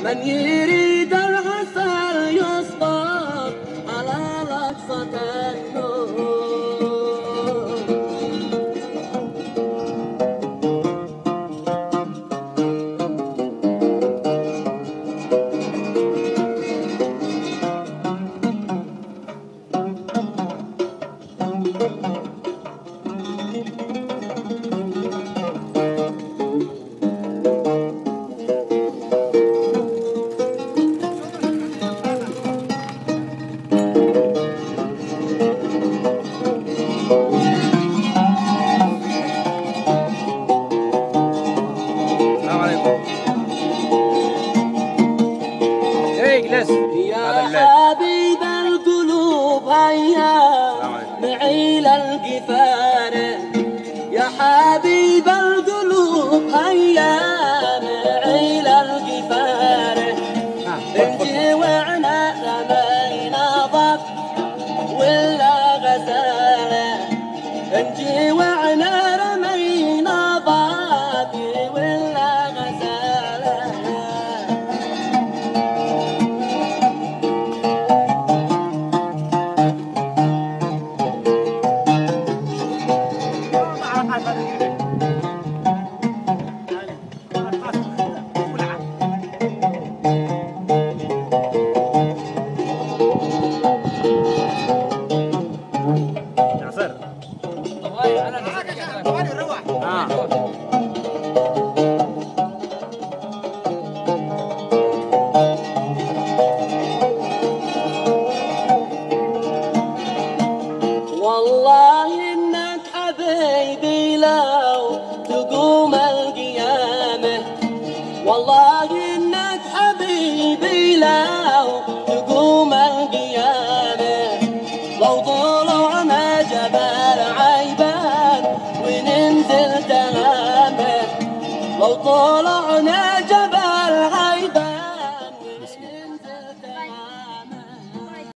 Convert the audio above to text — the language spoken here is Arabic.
من يريد العسل يصبر على لحظة النور. يا حبيب القلوب هيا معي للقفار، يا حبيب القلوب هيا معي للقفار. انجي وعنا رمينا ضب ولا غزالة، انجي وعنا رمينا ضب ولا غزالة. والله انك حبيبي لو تقوم القيامة، والله انك حبيبي لو تقوم القيامة. لو طلعنا جبل عيبان وننزل تهامة، لو طلعنا